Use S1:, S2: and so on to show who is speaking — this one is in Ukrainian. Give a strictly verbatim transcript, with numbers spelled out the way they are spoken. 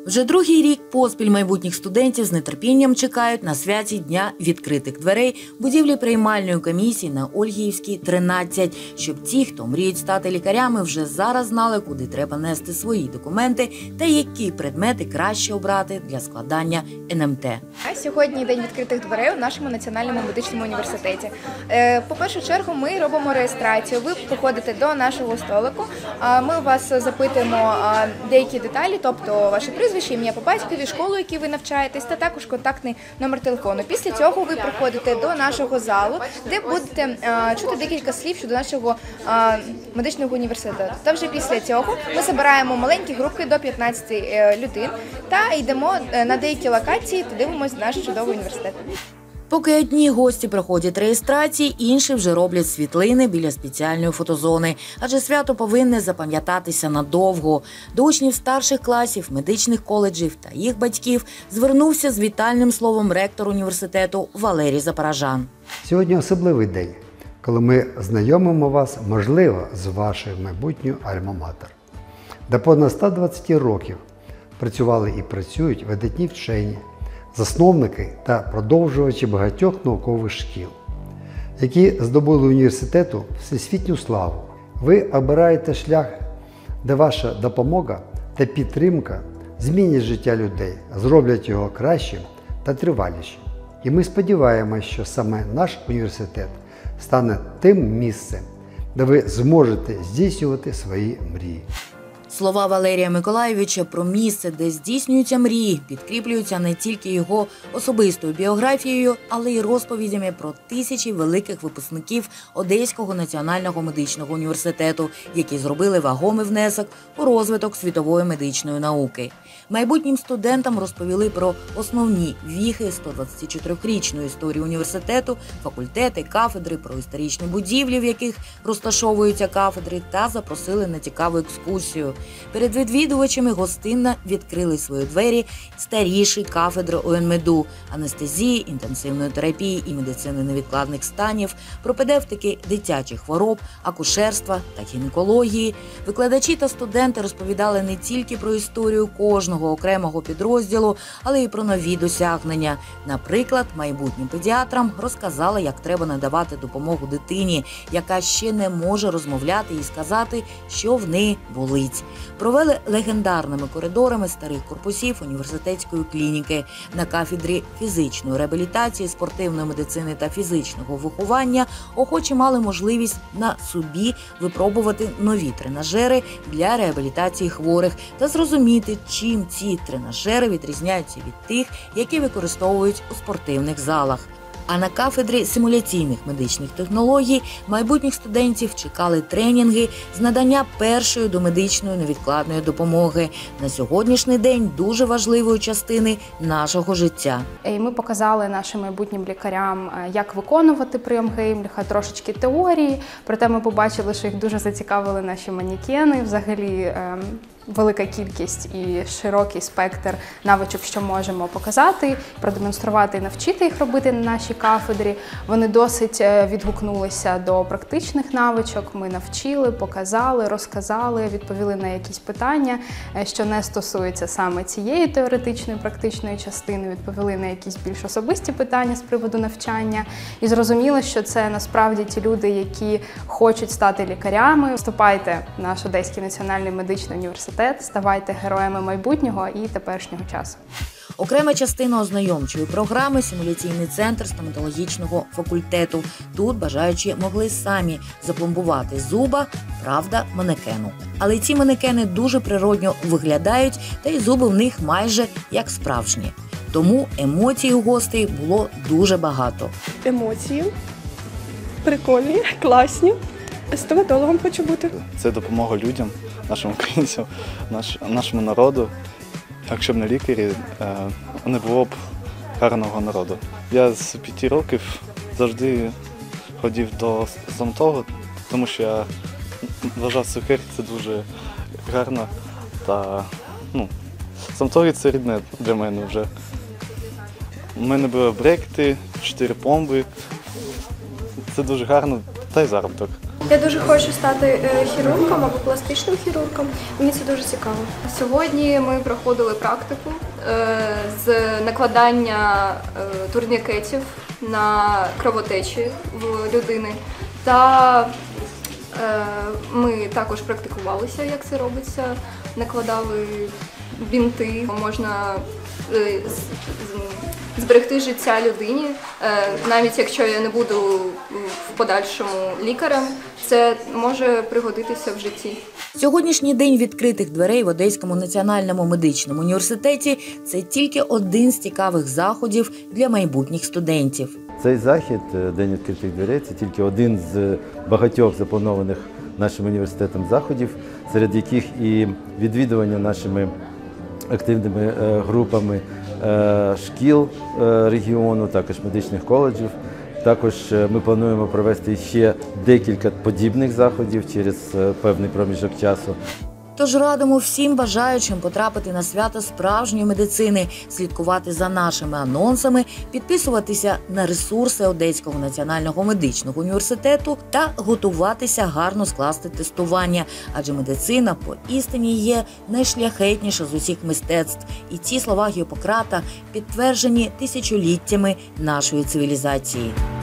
S1: Вже другий рік поспіль майбутніх студентів з нетерпінням чекають на святі Дня відкритих дверей будівлі приймальної комісії на Ольгіївській, тринадцять, щоб ті, хто мріють стати лікарями, вже зараз знали, куди треба нести свої документи та які предмети краще обрати для складання ен ем те.
S2: А сьогодні День відкритих дверей у нашому Національному медичному університеті. По першу чергу ми робимо реєстрацію. Ви приходите до нашого столику, ми у вас запитуємо деякі деталі, тобто ваше прізвище, ім'я по батькові, школу, яку ви навчаєтесь, та також контактний номер телефону. Після цього ви приходите до нашого залу, де будете чути декілька слів щодо нашого медичного університету. Та вже після цього ми збираємо маленькі групки до п'ятнадцяти людей та йдемо на деякі локації та дивимося наш чудовий університет.
S1: Поки одні гості проходять реєстрації, інші вже роблять світлини біля спеціальної фотозони. Адже свято повинне запам'ятатися надовго. До учнів старших класів, медичних коледжів та їх батьків звернувся з вітальним словом ректор університету Валерій Запорожан.
S3: Сьогодні особливий день, коли ми знайомимо вас, можливо, з вашою майбутньою альма-матер. До понад ста двадцяти років працювали і працюють видатні вчені, засновники та продовжувачі багатьох наукових шкіл, які здобули університету всесвітню славу. Ви обираєте шлях, де ваша допомога та підтримка змінять життя людей, зроблять його кращим та тривалішим. І ми сподіваємося, що саме наш університет стане тим місцем, де ви зможете здійснювати свої мрії.
S1: Слова Валерія Миколайовича про місце, де здійснюються мрії, підкріплюються не тільки його особистою біографією, але й розповідями про тисячі великих випускників Одеського національного медичного університету, які зробили вагомий внесок у розвиток світової медичної науки. Майбутнім студентам розповіли про основні віхи сто двадцятичотирирічної історії університету, факультети, кафедри, про історичні будівлі, в яких розташовуються кафедри, та запросили на цікаву екскурсію. Перед відвідувачами гостинно відкрили свої двері старіші кафедри о ен меду, анестезії, інтенсивної терапії і медицини невідкладних станів, пропедевтики дитячих хвороб, акушерства та гінекології. Викладачі та студенти розповідали не тільки про історію кожного окремого підрозділу, але й про нові досягнення. Наприклад, майбутнім педіатрам розказали, як треба надавати допомогу дитині, яка ще не може розмовляти і сказати, що в неї болить. Провели легендарними коридорами старих корпусів університетської клініки. На кафедрі фізичної реабілітації, спортивної медицини та фізичного виховання охочі мали можливість на собі випробувати нові тренажери для реабілітації хворих та зрозуміти, чим ці тренажери відрізняються від тих, які використовують у спортивних залах. А на кафедрі симуляційних медичних технологій майбутніх студентів чекали тренінги з надання першої домедичної невідкладної допомоги. На сьогоднішній день дуже важливої частини нашого життя.
S4: І ми показали нашим майбутнім лікарям, як виконувати прийом Геймліха, трошечки теорії. Проте ми побачили, що їх дуже зацікавили наші манекени, взагалі велика кількість і широкий спектр навичок, що можемо показати, продемонструвати і навчити їх робити на нашій кафедрі. Вони досить відгукнулися до практичних навичок, ми навчили, показали, розказали, відповіли на якісь питання, що не стосуються саме цієї теоретичної, практичної частини, відповіли на якісь більш особисті питання з приводу навчання. І зрозуміло, що це насправді ті люди, які хочуть стати лікарями. Вступайте в наш Одеський національний медичний університет, ставайте героями майбутнього і теперішнього часу.
S1: Окрема частина ознайомчої програми – симуляційний центр стоматологічного факультету. Тут бажаючі могли самі запломбувати зуба, правда, манекену. Але ці манекени дуже природньо виглядають, та й зуби в них майже як справжні. Тому емоцій у гостей було дуже багато.
S5: Емоції прикольні, класні. Стоматологом хочу бути.
S6: Це допомога людям, нашим українцям, наш, нашому народу. Якщо б не лікарі, не було б гарного народу. Я з п'яти років завжди ходив до стоматолога, тому що я вважав цукерки це дуже гарно. Та, ну, стоматологи – це рідне для мене вже. У мене були брекети, чотири пломби. Це дуже гарно, та й заробіток.
S5: Я дуже хочу стати е, хірургом або пластичним хірургом. Мені це дуже цікаво.
S7: Сьогодні ми проходили практику е, з накладання е, турнікетів на кровотечі в людини. Та е, ми також практикувалися, як це робиться, накладали бінти, можна е, з- з- зберегти життя людині, е, навіть якщо я не буду в подальшому лікарем, це може пригодитися в житті.
S1: Сьогоднішній день відкритих дверей в Одеському національному медичному університеті – це тільки один з цікавих заходів для майбутніх студентів.
S8: Цей захід, День відкритих дверей, це тільки один з багатьох запланованих нашим університетом заходів, серед яких і відвідування нашими активними е, групами е, шкіл е, регіону, також медичних коледжів. Також е, ми плануємо провести ще декілька подібних заходів через е, певний проміжок часу.
S1: Тож радимо всім бажаючим потрапити на свято справжньої медицини, слідкувати за нашими анонсами, підписуватися на ресурси Одеського національного медичного університету та готуватися гарно скласти тестування, адже медицина поістині є найшляхетніша з усіх мистецтв. І ці слова Гіппократа підтверджені тисячоліттями нашої цивілізації.